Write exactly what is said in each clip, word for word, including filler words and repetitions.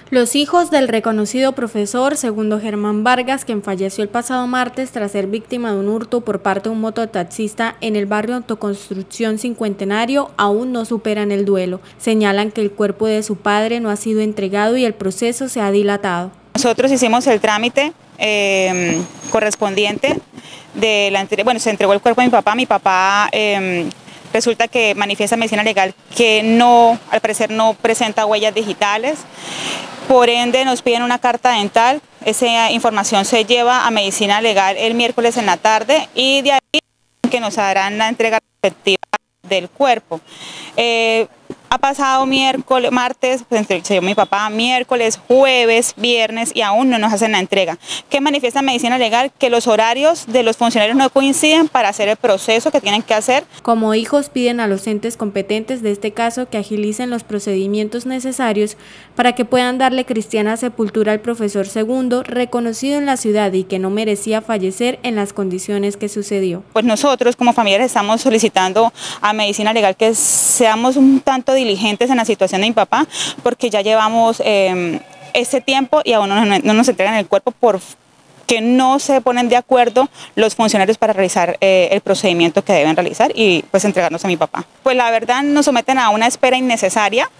Los hijos del reconocido profesor Segundo Germán Vargas, quien falleció el pasado martes tras ser víctima de un hurto por parte de un mototaxista en el barrio Autoconstrucción Cincuentenario, aún no superan el duelo. Señalan que el cuerpo de su padre no ha sido entregado y el proceso se ha dilatado. Nosotros hicimos el trámite eh, correspondiente de la entrega. Bueno, se entregó el cuerpo a mi papá. Mi papá eh, resulta que manifiesta medicina legal que no, al parecer no presenta huellas digitales. Por ende nos piden una carta dental, esa información se lleva a medicina legal el miércoles en la tarde y de ahí que nos harán la entrega respectiva del cuerpo. Eh, ha pasado miércoles, martes, pues entrevistó mi papá, miércoles, jueves, viernes y aún no nos hacen la entrega. ¿Qué manifiesta medicina legal? Que los horarios de los funcionarios no coinciden para hacer el proceso que tienen que hacer. Como hijos piden a los entes competentes de este caso que agilicen los procedimientos necesarios para que puedan darle cristiana sepultura al profesor Segundo, reconocido en la ciudad y que no merecía fallecer en las condiciones que sucedió. Pues nosotros como familiares estamos solicitando a medicina legal que seamos un tanto diligentes en la situación de mi papá, porque ya llevamos eh, este tiempo y aún no, no nos entregan el cuerpo porque no se ponen de acuerdo los funcionarios para realizar eh, el procedimiento que deben realizar y pues entregarnos a mi papá. Pues la verdad nos someten a una espera innecesaria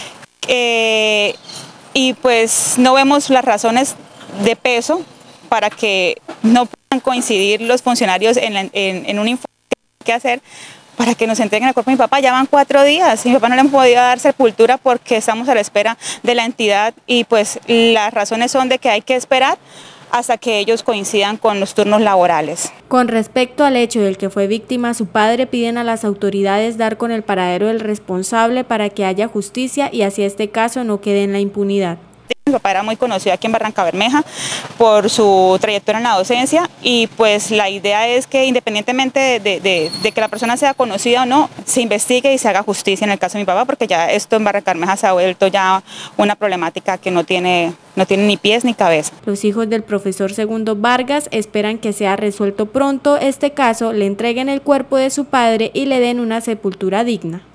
eh, y pues no vemos las razones de peso para que no puedan coincidir los funcionarios en, la, en, en un informe que hay que hacer para que nos entreguen el cuerpo de mi papá. Ya van cuatro días y mi papá no le han podido dar sepultura porque estamos a la espera de la entidad y pues las razones son de que hay que esperar hasta que ellos coincidan con los turnos laborales. Con respecto al hecho del que fue víctima, su padre piden a las autoridades dar con el paradero del responsable para que haya justicia y así este caso no quede en la impunidad. Mi papá era muy conocido aquí en Barrancabermeja por su trayectoria en la docencia y pues la idea es que independientemente de, de, de, de que la persona sea conocida o no, se investigue y se haga justicia en el caso de mi papá, porque ya esto en Barrancabermeja se ha vuelto ya una problemática que no tiene, no tiene ni pies ni cabeza. Los hijos del profesor Segundo Vargas esperan que sea resuelto pronto este caso, le entreguen el cuerpo de su padre y le den una sepultura digna.